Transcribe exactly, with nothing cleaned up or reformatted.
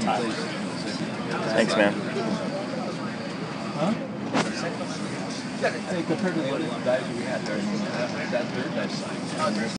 Thanks, man. Huh? Hey, compared to the other guys we had there, that third guy's